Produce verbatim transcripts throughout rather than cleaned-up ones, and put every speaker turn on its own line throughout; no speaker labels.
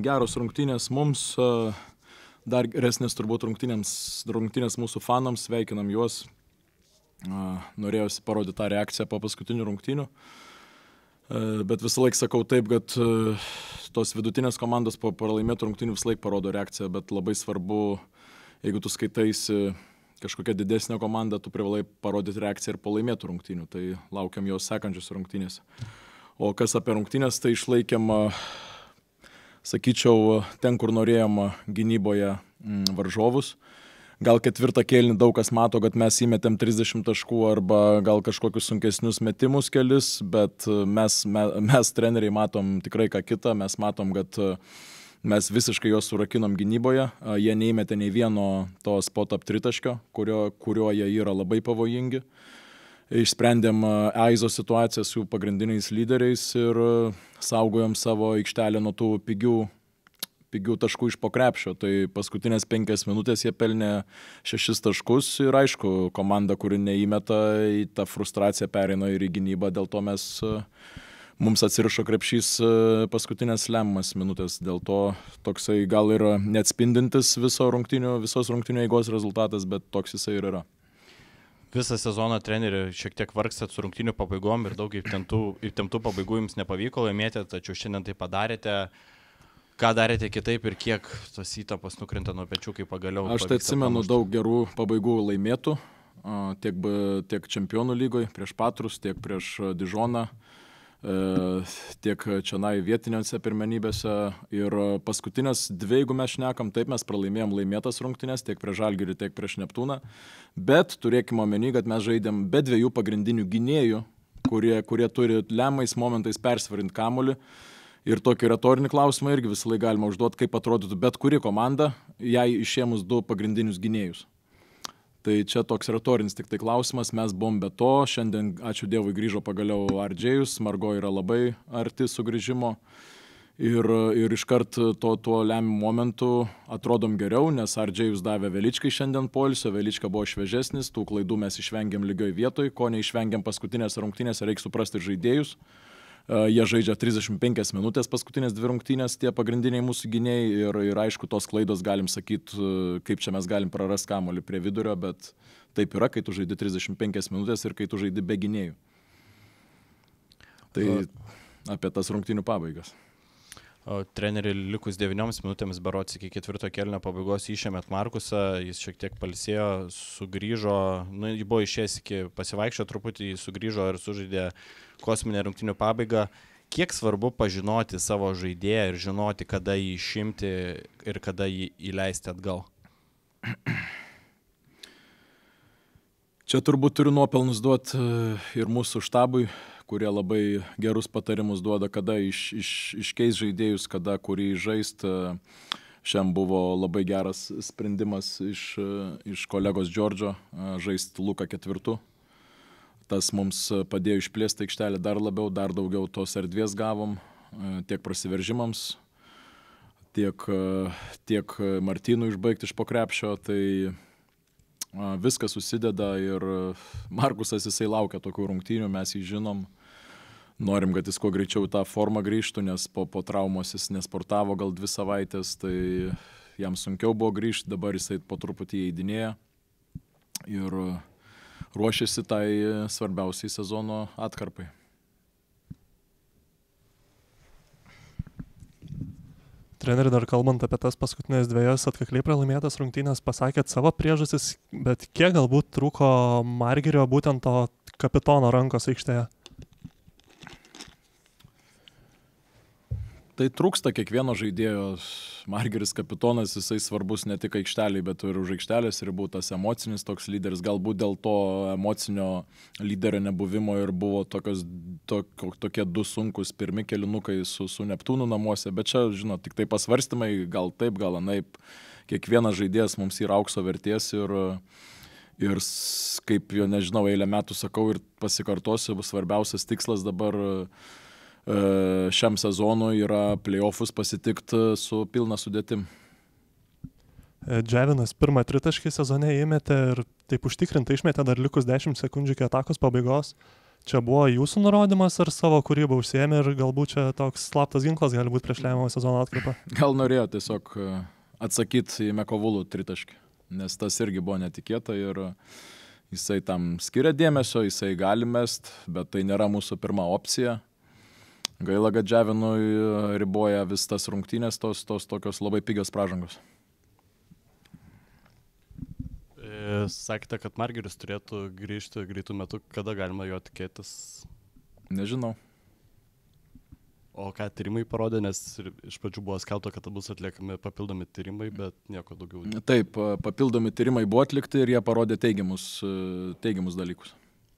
Geros rungtynės mums, dar geresnės turbūt rungtynėms, rungtynės mūsų fanams, sveikinam juos. Norėjosi parodyti tą reakciją po paskutinių rungtynių. Bet visą laiką sakau taip, kad tos vidutinės komandos po pralaimėtų rungtynių visą laiką parodo reakciją, bet labai svarbu, jeigu tu skaitaisi kažkokia didesnė komanda, tu privalai parodyti reakciją ir po laimėtų rungtynių. Tai laukiam jos sekančios rungtynės. O kas apie rungtynės, tai išlaikėm, sakyčiau, ten, kur norėjom gynyboje varžovus. Gal ketvirtą kėlinį daug kas mato, kad mes įmetėm trisdešimt taškų arba gal kažkokius sunkesnius metimus kelis, bet mes, mes, mes treneriai matom tikrai ką kitą. Mes matom, kad mes visiškai juos surakinom gynyboje. Jie neįmetė nei vieno to spot-up tritaškio, kurio, kurio jie yra labai pavojingi. Išsprendėm Aizo situaciją su pagrindiniais lyderiais ir saugojom savo aikštelę nuo tų pigių, pigių taškų iš po krepšio. Tai paskutinės penkias minutės jie pelnė šešis taškus ir aišku, komanda, kuri neįmeta, į tą frustraciją pereina ir į gynybą, dėl to mes, mums atsirišo krepšys paskutinės lemiamas minutės. Dėl to toksai gal ir neatspindintis viso rungtynių, visos rungtynių eigos rezultatas, bet toks jisai ir yra.
Visą sezoną treneri šiek tiek vargstat su rungtynių pabaigom ir daug įtemptų, įtemptų pabaigų jums nepavyko laimėti, tačiau šiandien tai padarėte. Ką darėte kitaip ir kiek tos įtampos nukrinta nuo pečių, kai pagaliau...
Aš tai atsimenu daug gerų pabaigų laimėtų, tiek, tiek čempionų lygoje, prieš Patrus, tiek prieš Dižoną, tiek čionai vietiniuose pirmenybėse. Ir paskutinės dvi, jeigu mes šnekam, taip mes pralaimėjom laimėtas rungtynės, tiek prieš Žalgirį, tiek prieš Neptūną. Bet turėkime omeny, kad mes žaidėm be dviejų pagrindinių gynėjų, kurie, kurie turi lemiamais momentais persvarint kamuolį. Ir tokį retorinį klausimą irgi visą laiką galima užduoti, kaip atrodytų bet kuri komanda, jei išėmus du pagrindinius gynėjus. Tai čia toks retorinis tik tai klausimas, mes buvom be to, šiandien, ačiū Dievui, grįžo pagaliau Ardžėjus, Margo yra labai arti sugrįžimo ir, ir iškart to, tuo lemiamu momentu atrodom geriau, nes Ardžėjus davė Veličkai šiandien poilsio, Velička buvo šviežesnis, tų klaidų mes išvengėm lygioj vietoj, ko neišvengėm paskutinės rungtynės, reikia suprasti ir žaidėjus. Jie žaidžia trisdešimt penkias minutės paskutinės dvi rungtynės, tie pagrindiniai mūsų gynėjai ir, ir aišku, tos klaidos galim sakyti, kaip čia mes galim prarasti kamuolį prie vidurio, bet taip yra, kai tu žaidi trisdešimt penkias minutės ir kai tu žaidi be gynėjų. Tai apie tas rungtynių pabaigas.
O treneri likus devynioms minutėms berods iki ketvirto kėlinio pabaigos išėmėt Markusą, jis šiek tiek pailsėjo, sugrįžo, nu, jį buvo išėjęs iki pasivaikščio truputį, jis sugrįžo ir sužaidė kosminę rungtynių pabaigą. Kiek svarbu pažinoti savo žaidėją ir žinoti, kada jį išimti ir kada jį įleisti atgal?
Čia turbūt turiu nuopelnus duoti ir mūsų štabui, kurie labai gerus patarimus duoda, kada iš, iš, iškeis žaidėjus, kada kurį žaist. Šiam buvo labai geras sprendimas iš, iš kolegos Džordžo žaist Luką ketvirtu. Tas mums padėjo išplėsti aikštelę dar labiau, dar daugiau tos erdvės gavom, tiek prasiveržimams, tiek, tiek Martynų išbaigti iš po krepšio. Tai viskas susideda ir Markusas jisai laukia tokių rungtynių, mes jį žinom. Norim, kad jis kuo greičiau tą formą grįžtų, nes po, po traumos jis nesportavo gal dvi savaitės, tai jam sunkiau buvo grįžti, dabar jisai po truputį įeidinėja ir ruošiasi tai svarbiausiai sezono atkarpai.
Treneri, dar kalbant apie tas paskutinės dviejas atkakliai pralaimėtas rungtynės, pasakėt savo priežastis, bet kiek galbūt trūko Margirio būtent to kapitono rankos aikštėje?
Tai trūksta kiekvieno žaidėjo. Margiris kapitonas, jisai svarbus ne tik aikšteliai, bet ir už aikštelės ribų, tas emocinis toks lyderis. Galbūt dėl to emocinio lyderio nebuvimo ir buvo tokios, to, tokie du sunkus pirmi kelinukai su, su Neptūnu namuose. Bet čia, žinot, tik tai pasvarstymai, gal taip, gal anaip. Kiekvienas žaidėjas mums yra aukso vertės ir, ir kaip jo nežinau, eilę metų sakau ir pasikartosiu, svarbiausias tikslas dabar šiam sezonui yra play-offus pasitikti su pilna sudėtim.
Dževinas pirmą tritaškį sezone įmetė ir taip užtikrintai išmetė dar likus dešimt sekundžių iki atakos pabaigos. Čia buvo jūsų nurodymas ar savo kūrybą užsiėmė ir galbūt čia toks slaptas ginklas gali būti prieš lemiamą sezono atkarpą?
Gal norėjo tiesiog atsakyti į Mekovulų tritaškį, nes tas irgi buvo netikėta ir jisai tam skiria dėmesio, jisai gali mest, bet tai nėra mūsų pirma opcija. Gaila, kad Džiavinui riboja vis tas rungtynės, tos, tos tokios labai pigios pražangos.
Sakėte, kad Margiris turėtų grįžti greitų metų. Kada galima jo tikėtis?
Nežinau.
O ką tyrimai parodė, nes iš pradžių buvo skelbta, kad bus atliekami papildomi tyrimai, bet nieko daugiau.
Taip, papildomi tyrimai buvo atlikti ir jie parodė teigiamus, teigiamus dalykus.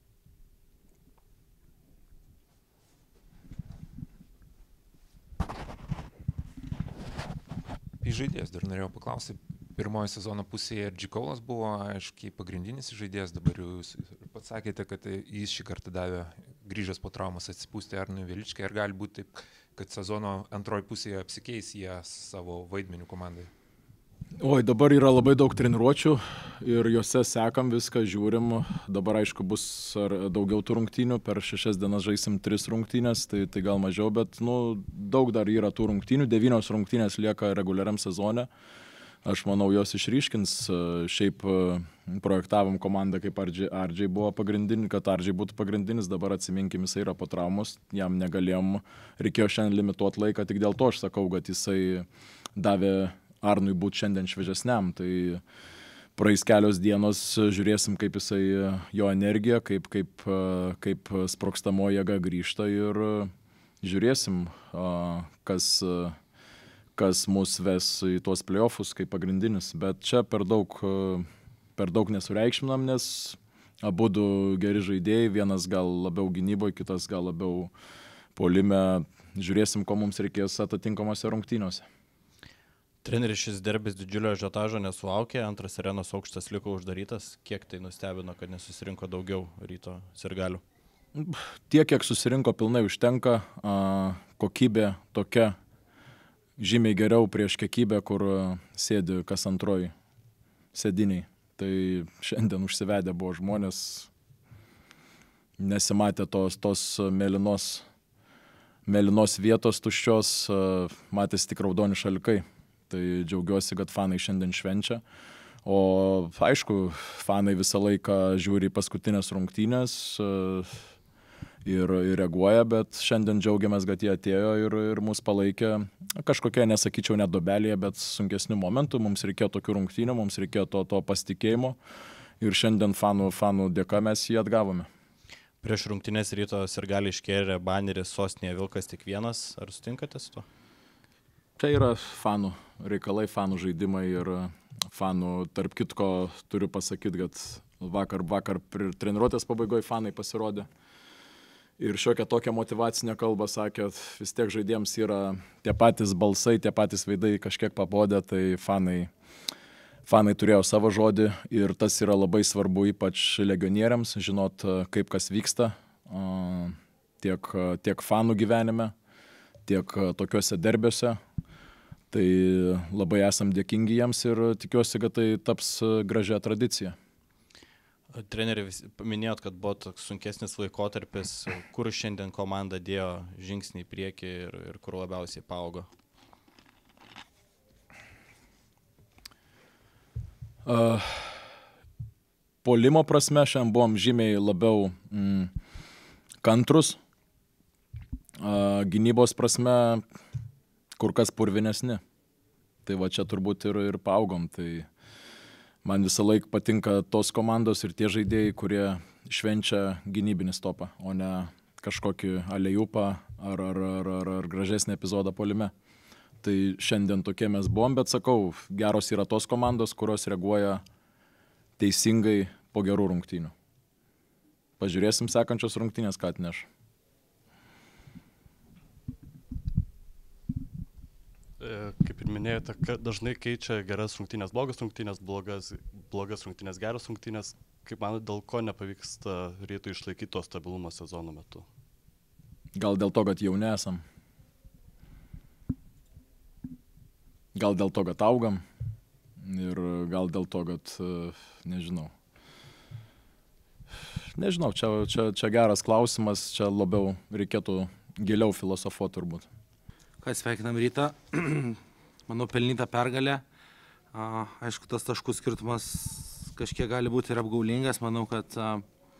Žaidėjas dar norėjau paklausyti. Pirmojo sezono pusėje Džikovas buvo, aiškiai, pagrindinis žaidėjas, dabar jūs pats sakėte, kad jis šį kartą davė, grįžęs po traumas, atsipūsti Arnui Veličkai, ar gali būti taip, kad sezono antroji pusėje apsikeis jie savo vaidmenių komandai?
Oi, dabar yra labai daug treniruočių ir juose sekam viską, žiūrim, dabar aišku bus ar daugiau tų rungtynių, per šešias dienas žaisim tris rungtynės, tai, tai gal mažiau, bet nu, daug dar yra tų rungtynių, devynios rungtynės lieka reguliariam sezone. Aš manau, jos išryškins. Šiaip projektavom komandą, kaip Ardžiai buvo pagrindinis, kad Ardžiai būtų pagrindinis, dabar atsiminkim, jisai yra po traumos, jam negalėjom, reikėjo šiandien limituoti laiką, tik dėl to aš sakau, kad jisai davė Arnui būti šiandien šviežesniam. Tai praeis kelios dienos, žiūrėsim, kaip jisai, jo energija, kaip, kaip, kaip sprogstamo jėga grįžta ir žiūrėsim, kas... kas mus ves į tuos playoffus kaip pagrindinis, bet čia per daug, per daug nesureikšminam, nes abudu geri žaidėjai, vienas gal labiau gynyboje, kitas gal labiau puolime, žiūrėsim, ko mums reikės atitinkamose rungtynėse.
Treneris, šis derbis didžiulio ažiotažo nesulaukė, antras arenos aukštas liko uždarytas, kiek tai nustebino, kad nesusirinko daugiau Ryto sirgalių?
Tiek, kiek susirinko, pilnai užtenka, kokybė tokia, žymiai geriau prieš kiekybę, kur sėdi kas antroji sėdiniai. Tai šiandien užsivedę buvo žmonės, nesimatė tos, tos mėlynos, mėlynos vietos tuščios, matėsi tik raudoni šalikai. Tai džiaugiuosi, kad fanai šiandien švenčia. O aišku, fanai visą laiką žiūri paskutinės rungtynės, Ir, ir reaguoja, bet šiandien džiaugiamės, kad jie atėjo ir, ir mus palaikė kažkokia, nesakyčiau, net dobelėje, bet sunkesnių momentų. Mums reikėjo tokių rungtynių, mums reikėjo to, to pasitikėjimo ir šiandien fanų, fanų dėka mes jį atgavome.
Prieš rungtynės Ryto sirgaliai iškėlė banerį sostinėje Vilkas tik vienas. Ar sutinkate su to?
Tai yra fanų reikalai, fanų žaidimai ir fanų, tarp kitko, turiu pasakyti, kad vakar, vakar treniruotės pabaigoje fanai pasirodė. Ir šiokią tokią motyvacinę kalbą sakė, vis tiek žaidėjams yra tie patys balsai, tie patys veidai kažkiek pabodę, tai fanai, fanai turėjo savo žodį ir tas yra labai svarbu ypač legionieriams, žinot, kaip kas vyksta tiek, tiek fanų gyvenime, tiek tokiuose derbiuose. Tai labai esam dėkingi jiems ir tikiuosi, kad tai taps gražia tradicija.
Treneri, paminėjot, kad buvo toks sunkesnis laikotarpis, kur šiandien komanda dėjo žingsnį į priekį ir, ir kur labiausiai paaugo?
Uh, Puolimo prasme šiandien buvom žymiai labiau mm, kantrus, uh, gynybos prasme kur kas purvinesni. Tai va čia turbūt ir, ir paaugom. Tai man visą laiką patinka tos komandos ir tie žaidėjai, kurie švenčia gynybinį stopą, o ne kažkokį alejupą ar, ar, ar, ar, ar gražesnį epizodą puolime. Tai šiandien tokie mes buvom, bet sakau, geros yra tos komandos, kurios reaguoja teisingai po gerų rungtynių. Pažiūrėsim sekančios rungtynės, ką atneš.
Kaip ir minėjote, kad dažnai keičia geras rungtynės, blogas rungtynės, blogas, blogas rungtynės, geras rungtynės. Kaip manot, dėl ko nepavyksta Rytui išlaikyti to stabilumo sezono metu?
Gal dėl to, kad jauni esam. Gal dėl to, kad augam. Ir gal dėl to, kad, nežinau, Nežinau, čia, čia, čia geras klausimas, čia labiau reikėtų giliau filosofuoti turbūt.
Ką sveikinam Rytą, manau pelnyta pergalė, a, aišku tas taškų skirtumas kažkiek gali būti ir apgaulingas, manau, kad a,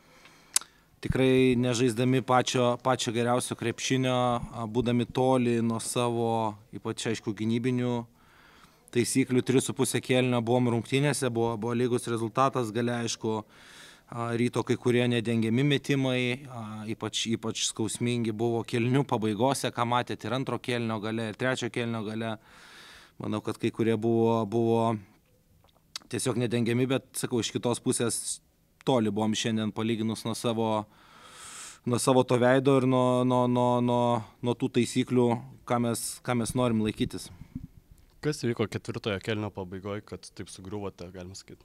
tikrai nežaisdami pačio, pačio geriausio krepšinio, a, būdami toli nuo savo, ypač aišku, gynybinių taisyklių, tris su pusė kėlinio buvom rungtynėse, buvo, buvo lygus rezultatas, gale aišku, a, Ryto kai kurie nedengiami metimai, a, ypač, ypač skausmingi buvo kėlinių pabaigose, ką matėte ir antro kėlinio gale, ir trečio kėlinio gale. Manau, kad kai kurie buvo, buvo tiesiog nedengiami, bet, sakau, iš kitos pusės toli buvom šiandien palyginus nuo savo, nuo savo to veido ir nuo, nuo, nuo, nuo, nuo tų taisyklių, ką mes, ką mes norim laikytis.
Kas vyko ketvirtojo kėlinio pabaigoje, kad taip sugriuvote, galima sakyti?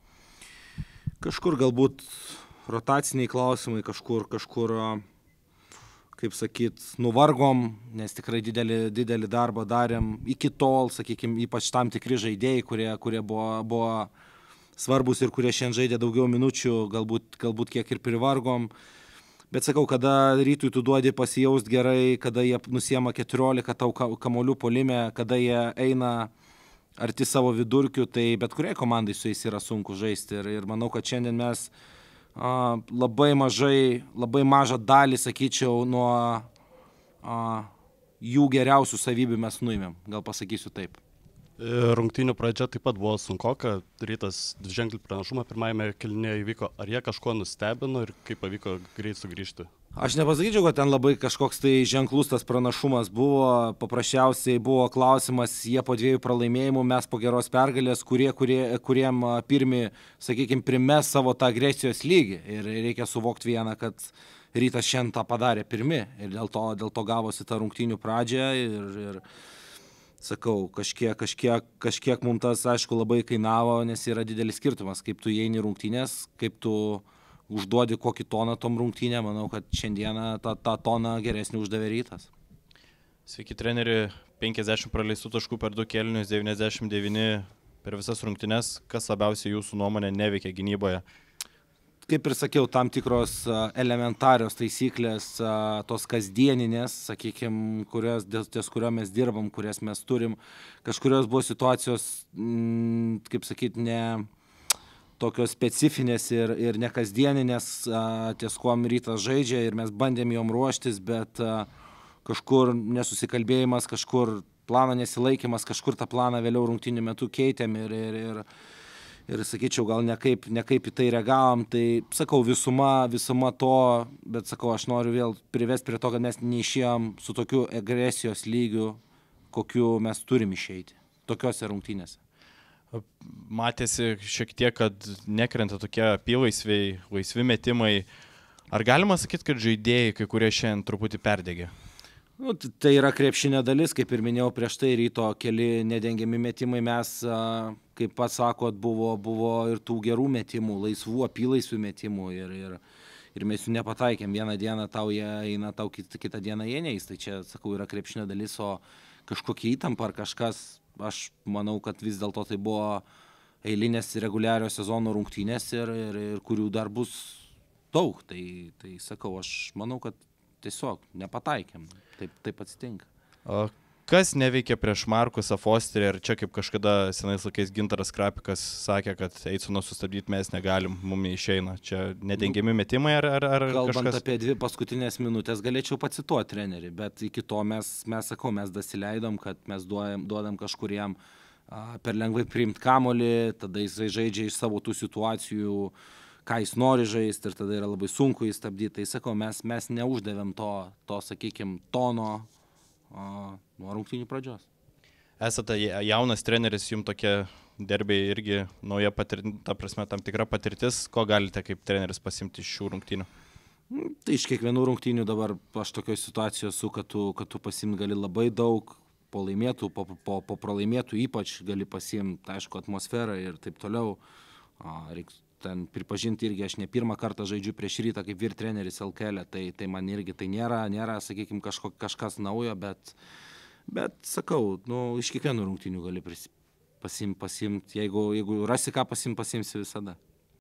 Kažkur galbūt rotaciniai klausimai, kažkur, kažkur, kaip sakyt, nuvargom, nes tikrai didelį, didelį darbą darėm iki tol, sakykime, ypač tam tikri žaidėjai, kurie, kurie buvo, buvo svarbus ir kurie šiandien žaidė daugiau minučių, galbūt, galbūt kiek ir privargom. Bet sakau, kada Rytui tu duodi pasijaust gerai, kada jie nusiema keturiolika tau kamolių puolime, kada jie eina arti savo vidurkių, tai bet kuriai komandai su jais yra sunku žaisti. Ir, ir manau, kad šiandien mes a, labai mažai, labai mažą dalį, sakyčiau, nuo a, jų geriausių savybių mes nuėmėm. Gal pasakysiu taip.
Rungtynių pradžia taip pat buvo sunkoka, Rytas dviženklį pranašumą pirmajame kėlinyje įvyko. Ar jie kažko nustebino ir kaip pavyko greit sugrįžti?
Aš nepasakyčiau, kad ten labai kažkoks tai ženklus tas pranašumas buvo, paprasčiausiai buvo klausimas, jie po dviejų pralaimėjimų, mes po geros pergalės, kurie, kurie, kuriem pirmi, sakykime, primes savo tą agresijos lygį. Ir reikia suvokti vieną, kad Rytas šiandien tą padarė pirmi ir dėl to, dėl to gavosi tą rungtynių pradžią ir, ir sakau, kažkiek, kažkiek, kažkiek mums tas, aišku, labai kainavo, nes yra didelis skirtumas, kaip tu įeini rungtynės, kaip tu užduodi kokį toną tom rungtynė, manau, kad šiandieną tą, tą toną geresnį uždavė Rytas.
Sveiki, treneri, penkiasdešimt praleistų taškų per du kėlinius, devyniasdešimt devyni per visas rungtynes. Kas labiausiai jūsų nuomonė neveikia gynyboje?
Kaip ir sakiau, tam tikros elementarios taisyklės, tos kasdieninės, sakykime, kurios, ties kurio mes dirbam, kurias mes turim. Kažkurios buvo situacijos, kaip sakyti, ne tokios specifinės ir, ir ne kasdieninės, ties kuom Rytas žaidžia ir mes bandėm jom ruoštis, bet kažkur nesusikalbėjimas, kažkur plano nesilaikymas, kažkur tą planą vėliau rungtynių metu keitėm ir, ir, ir ir, sakyčiau, gal nekaip, nekaip į tai reagavom, tai, sakau, visuma, visuma to, bet, sakau, aš noriu vėl privesti prie to, kad mes neišėjom su tokiu agresijos lygiu, kokiu mes turim išeiti, tokiuose rungtynėse.
Matėsi šiek tiek, kad nekrenta tokie apylaisviai, laisvi metimai. Ar galima sakyti, kad žaidėjai, kai kurie šiandien truputį perdegė?
Nu, tai yra krepšinio dalis, kaip ir minėjau prieš tai, Ryto keli nedengiami metimai, mes, kaip pats sakot, buvo, buvo ir tų gerų metimų, laisvų, apylaisvių metimų ir, ir, ir mes jų nepataikėm. Vieną dieną tau jie eina, tau kitą, kitą dieną jie neis. Tai čia, sakau, yra krepšinio dalis, o kažkokia įtampa ar kažkas, aš manau, kad vis dėlto tai buvo eilinės reguliarios sezono rungtynės ir, ir, ir kurių dar bus daug. Tai, tai sakau, aš manau, kad tiesiog nepataikėm, taip, taip atsitinka.
O kas neveikia prieš Markusą Fosterį, ir čia kaip kažkada senais laikais Gintaras Krapikas sakė, kad Eisono sustabdyti mes negalim, mum išeina. Čia nedengiami metimai ar, ar, ar
Kalbant
kažkas?
Apie dvi paskutinės minutės galėčiau pacituoti trenerį, bet iki to mes, mes sakau, mes dasileidom, kad mes duodam, duodam kažkuriem a, per lengvai priimti kamolį, tada jisai žaidžia iš savo tų situacijų, ką jis nori žaisti ir tada yra labai sunku jį stabdyti. Tai sakau, mes, mes neuždavėm to, to sakykime, tono o, nuo rungtynių pradžios.
Esate jaunas treneris, jums tokie derbiai irgi nauja patirtis, ta prasme, tam tikra patirtis. Ko galite kaip treneris pasimti iš šių rungtynių?
Tai iš kiekvienų rungtynių dabar aš tokioje situacijoje esu, kad tu, kad tu pasimti gali labai daug, po laimėtų, po, po, po pralaimėtų ypač gali pasimti, aišku, atmosferą ir taip toliau. Reikia ten pripažinti irgi, aš ne pirmą kartą žaidžiu prieš Rytą kaip vyr treneris L K L, tai, tai man irgi tai nėra, nėra sakykime, kažko, kažkas naujo, bet, bet sakau, nu, iš kiekvienų rungtynių gali pasiimti, pasiimti, jeigu, jeigu rasi ką pasiimti, pasiimsi visada.